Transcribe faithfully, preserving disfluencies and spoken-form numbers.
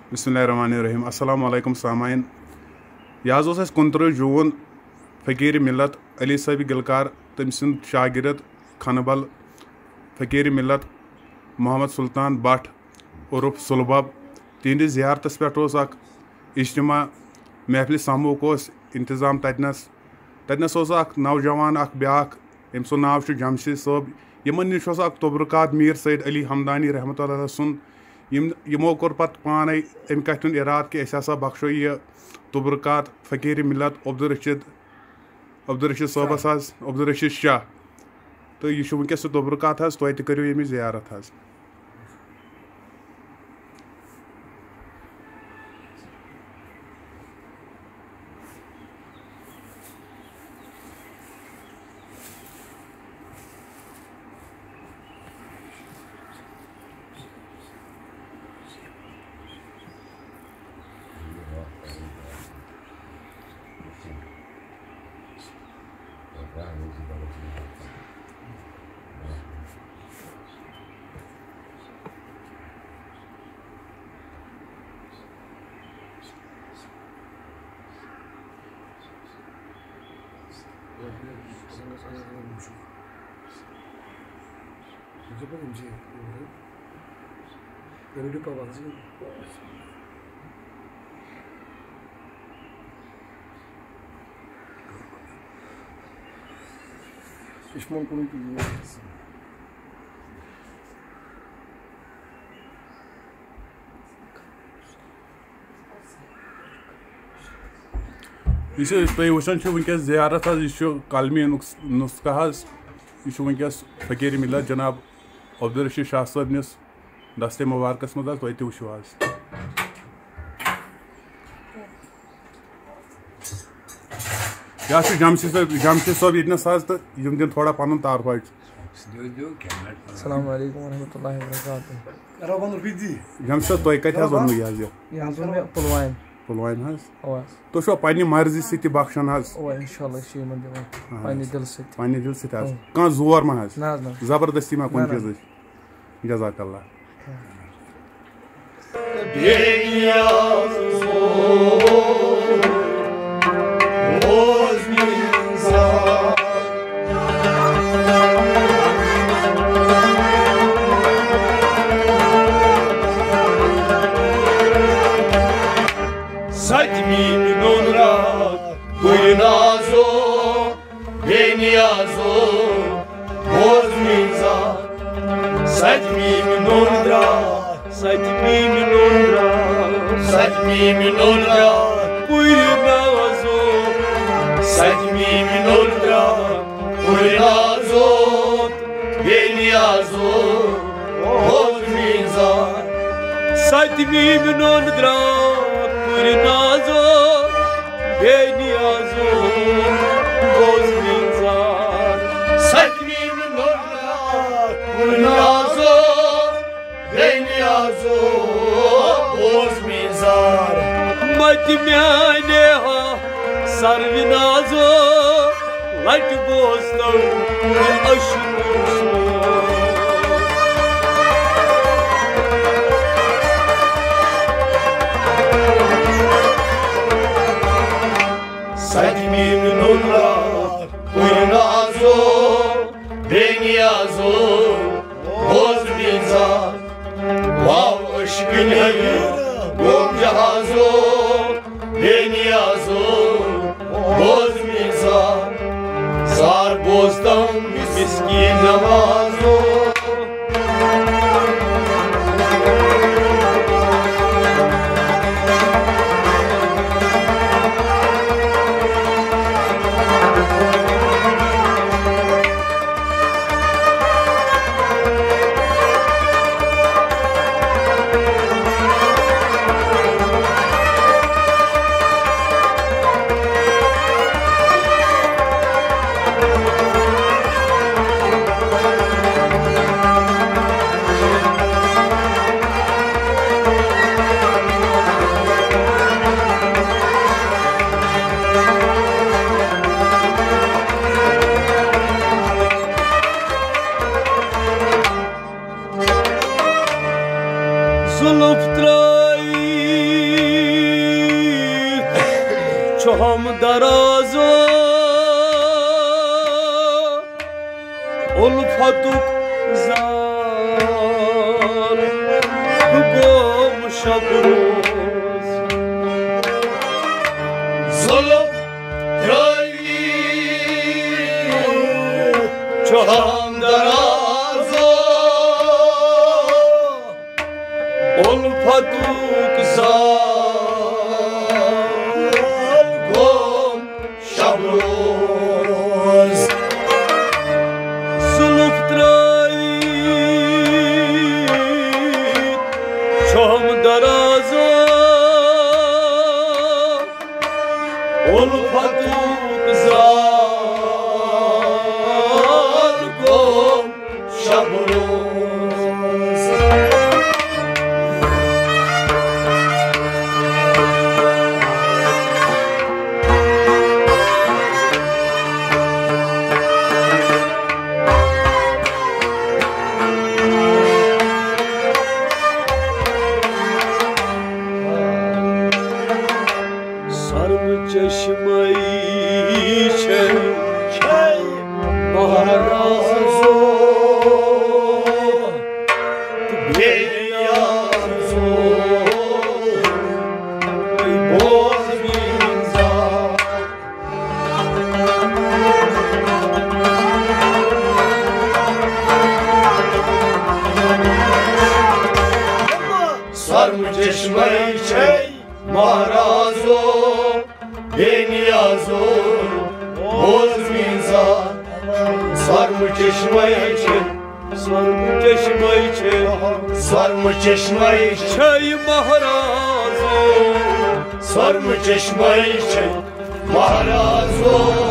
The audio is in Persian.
बिस्मिल्लाहिर्रहमानिर्रहीम। अस्सलाम वालेकुम सामाइन। यह कुनत्रह जून फ़कीर मिलत अली साहब गिलकार तम सुंद शागिर्द खनबल फ़कीर मिलत मोहम्मद सुल्तान भट उर्फ सुलभब तिहंद ज़ियारतस पे इज्तिमा महफिल समूक इंतज़ाम ततनस ततनस नौजवान ब्याख यम सुन नाव जमशेद साहब यमन निश तबरकात मीर सैद अली हमदानी रहमतुल्लाह सुन यमो कोर पत पान अम कथ इराद कि अस बख्शो यह तबरकात फ़कीर मिलत अब्दुल रशीद अब्दुल रशीद साहबस अब्दुल रशीद शाह तो यह वनकस तबरकात तुम तु करो यम ज़ियारत हज। Pişman konum bilmiyoruz. यह तुम वुचान वनकस ज़ियारत यह कलमी नुस्खा यह वनकस फ़कीर मिलत जनाब अब्दुल रशीद शाह साहब निस दस्ते मुबारकस मज तुम तु वो यह जमशेद साहब जमशेद साहब यस तो यम दिन थोड़ा पन तारफ। अस्सलाम वालेकुम रहमतुल्लाहि व बरकातहू। जमशेद तुम कत वोन यह पुलवाम पुलवाम तुम पन्ने मर्जी सत बख्शान दिल पन्ने दिल सत कह जोर मा जबरदस्ती मा कुन चीज जज़ाकल्लाह। Zuluf trai چهم دراز الفتک زار گم شب روز ظلم رایی چهم دراز الفتک زار گم شب روز چهم دراز الفتک زار گم شب روز چشمه چه مهرازو تو بیازو ای باز بینزا سرم چشمه چه مهرازو بنیازو باز میزان سرم چشمه چه سرم چشمه چه سرم چشمه چه مهرازو سرم چشمه چه مهرازو